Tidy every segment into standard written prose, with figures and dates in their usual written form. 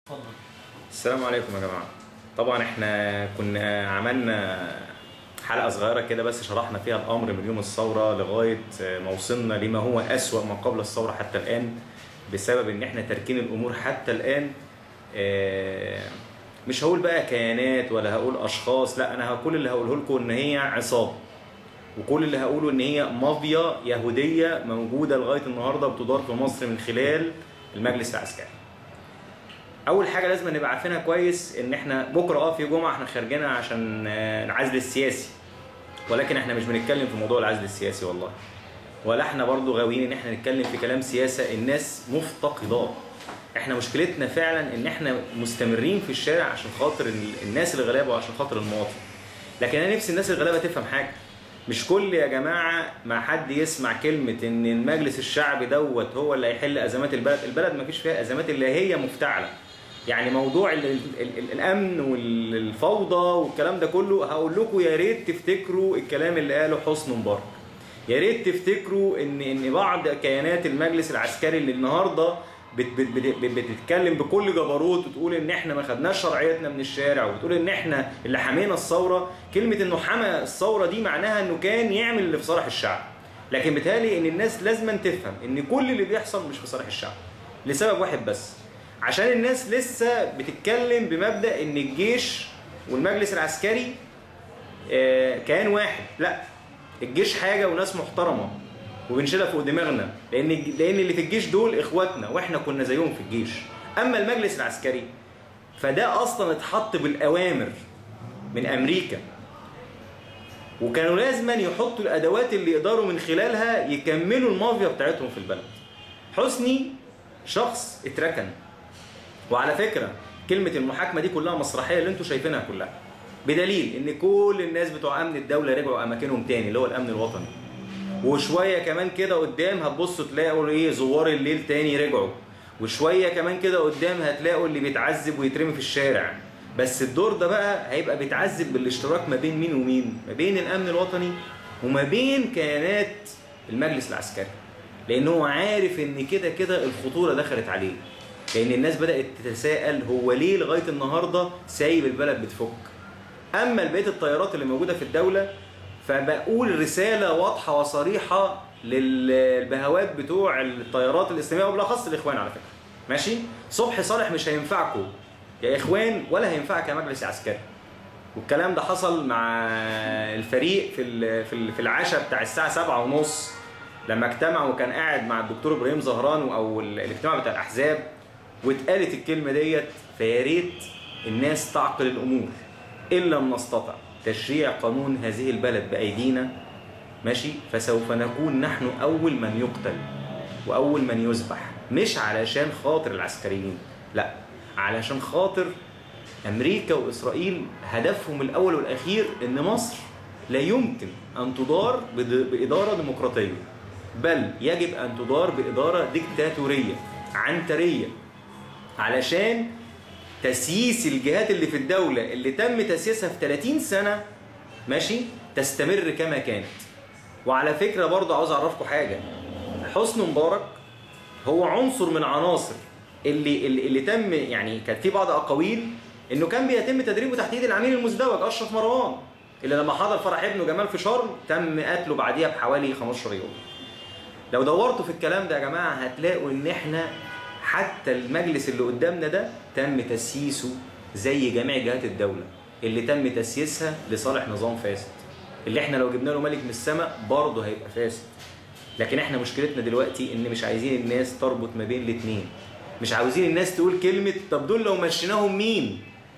اتفضل. السلام عليكم يا جماعة. طبعا احنا كنا عملنا حلقة صغيرة كده بس شرحنا فيها الأمر من يوم الثورة لغاية ما وصلنا لما هو أسوأ ما قبل الثورة حتى الآن، بسبب ان احنا تاركين الأمور حتى الآن. مش هقول بقى كيانات ولا هقول أشخاص، لا أنا كل اللي هقوله لكم ان هي عصابة، وكل اللي هقوله ان هي مافيا يهودية موجودة لغاية النهاردة بتدار في مصر من خلال المجلس العسكري. اول حاجه لازم نبقى عارفينها كويس ان احنا بكره في جمعه احنا خارجينها عشان العزل السياسي، ولكن احنا مش بنتكلم في موضوع العزل السياسي والله، ولا احنا برضو غاويين ان احنا نتكلم في كلام سياسه. الناس مفتقداه. احنا مشكلتنا فعلا ان احنا مستمرين في الشارع عشان خاطر الناس الغلابه وعشان خاطر المواطن. لكن انا نفسي الناس الغلابه تفهم حاجه، مش كل يا جماعه ما حد يسمع كلمه ان المجلس الشعبي دوت هو اللي هيحل ازمات البلد. البلد ما فيش فيها ازمات اللي هي مفتعله. يعني موضوع الامن والفوضى والكلام ده كله، هقول لكم يا ريت تفتكروا الكلام اللي قاله حسني مبارك. يا ريت تفتكروا ان بعض كيانات المجلس العسكري اللي النهارده بتتكلم بكل جبروت وتقول ان احنا ما خدناش شرعيتنا من الشارع، وتقول ان احنا اللي حمينا الثوره. كلمه انه حمى الثوره دي معناها انه كان يعمل اللي في صالح الشعب. لكن بالتالي ان الناس لازم تفهم ان كل اللي بيحصل مش في صالح الشعب، لسبب واحد بس، عشان الناس لسه بتتكلم بمبدأ ان الجيش والمجلس العسكري كيان واحد. لا، الجيش حاجة وناس محترمة وبنشيلها فوق دماغنا، لان اللي في الجيش دول اخواتنا واحنا كنا زيهم في الجيش. اما المجلس العسكري فده اصلا اتحط بالاوامر من امريكا، وكانوا لازما يحطوا الادوات اللي يقدروا من خلالها يكملوا المافيا بتاعتهم في البلد. حسني شخص اتركن. وعلى فكرة كلمة المحاكمة دي كلها مسرحية اللي انتوا شايفينها كلها، بدليل ان كل الناس بتوع امن الدولة رجعوا اماكنهم تاني اللي هو الامن الوطني. وشوية كمان كده قدام هتبصوا تلاقوا ايه، زوار الليل تاني رجعوا. وشوية كمان كده قدام هتلاقوا اللي بيتعذب ويترمي في الشارع. بس الدور ده بقى هيبقى بيتعذب بالاشتراك ما بين مين ومين؟ ما بين الامن الوطني وما بين كيانات المجلس العسكري، لان هو عارف ان كده كده الخطورة دخلت عليه. لأن الناس بدأت تتساءل هو ليه لغاية النهاردة سايب البلد بتفك. أما بقية الطيارات اللي موجودة في الدولة فبقول رسالة واضحة وصريحة للبهوات بتوع الطيارات الإسلامية وبالأخص الإخوان على فكرة. ماشي؟ صبحي صالح مش هينفعكم يا إخوان ولا هينفعك يا مجلس عسكري. والكلام ده حصل مع الفريق في العشاء بتاع الساعة 7:30 لما اجتمع، وكان قاعد مع الدكتور إبراهيم زهران أو الاجتماع بتاع الأحزاب، واتقالت الكلمة ديت. فيا ريت الناس تعقل الأمور. إن لم نستطع تشريع قانون هذه البلد بأيدينا، ماشي، فسوف نكون نحن أول من يقتل وأول من يذبح، مش علشان خاطر العسكريين، لا، علشان خاطر أمريكا وإسرائيل هدفهم الأول والأخير إن مصر لا يمكن أن تدار بإدارة ديمقراطية، بل يجب أن تدار بإدارة ديكتاتورية عنترية، علشان تسييس الجهات اللي في الدولة اللي تم تسييسها في 30 سنة ماشي تستمر كما كانت. وعلى فكرة برضه عاوز أعرفكم حاجة، حسني مبارك هو عنصر من عناصر اللي تم، يعني كانت في بعض أقاويل إنه كان بيتم تدريبه تحت إيد العميل المزدوج أشرف مروان، اللي لما حضر فرح ابنه جمال في شرم تم قتله بعديها بحوالي 15 يوم. لو دورتوا في الكلام ده يا جماعة هتلاقوا إن إحنا حتى المجلس اللي قدامنا ده تم تسييسه زي جميع جهات الدولة اللي تم تسييسها لصالح نظام فاسد، اللي احنا لو جبنا له ملك من السماء برضه هيبقى فاسد. لكن احنا مشكلتنا دلوقتي ان مش عايزين الناس تربط ما بين الاثنين. مش عاوزين الناس تقول كلمة طب دول لو مشيناهم مين؟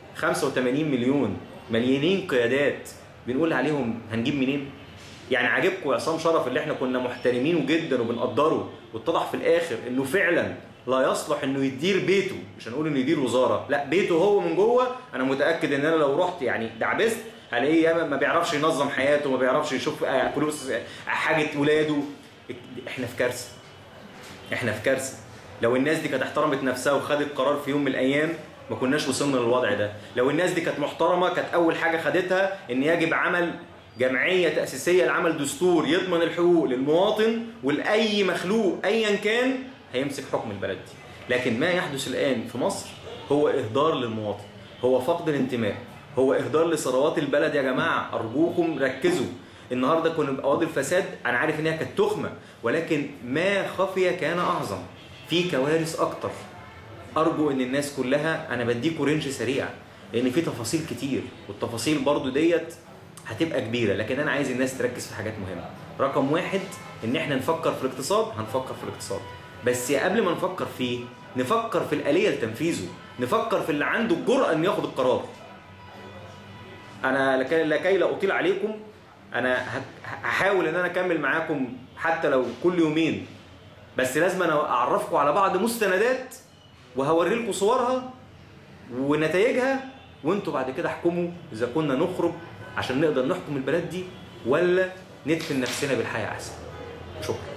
85 مليون مليانين قيادات بنقول عليهم هنجيب منين؟ يعني عاجبكم عصام شرف اللي احنا كنا محترمينه جدا وبنقدره، واتضح في الاخر انه فعلا لا يصلح انه يدير بيته، مش هنقول انه يدير وزاره، لا بيته هو من جوه. انا متاكد ان انا لو رحت يعني دعبست هلاقيه ما بيعرفش ينظم حياته، ما بيعرفش يشوف فلوس حاجه ولاده. احنا في كارثه، احنا في كارثه. لو الناس دي كانت احترمت نفسها وخدت قرار في يوم من الايام ما كناش وصلنا للوضع ده. لو الناس دي كانت محترمه كانت اول حاجه خدتها ان يجب عمل جمعيه تاسيسيه لعمل دستور يضمن الحقوق للمواطن ولاي مخلوق ايا كان هيمسك حكم البلد دي. لكن ما يحدث الآن في مصر هو اهدار للمواطن، هو فقد الانتماء، هو اهدار لثروات البلد. يا جماعه ارجوكم ركزوا. النهارده كنا قواضي الفساد، انا عارف ان هي كانت تخمه، ولكن ما خفي كان اعظم، في كوارث اكتر. ارجو ان الناس كلها، انا بديكوا رينج سريع لان في تفاصيل كتير، والتفاصيل برضو ديت هتبقى كبيره، لكن انا عايز الناس تركز في حاجات مهمه. رقم واحد، ان احنا نفكر في الاقتصاد، هنفكر في الاقتصاد، بس قبل ما نفكر فيه نفكر في الآلية لتنفيذه، نفكر في اللي عنده الجرأة ان ياخد القرار. انا لكي لا اطيل عليكم، انا هحاول ان انا اكمل معاكم حتى لو كل يومين، بس لازم انا اعرفكم على بعض مستندات وهوري لكم صورها ونتائجها، وانتوا بعد كده احكموا اذا كنا نخرج عشان نقدر نحكم البلد دي ولا ندفن نفسنا بالحياة احسن. شكرا.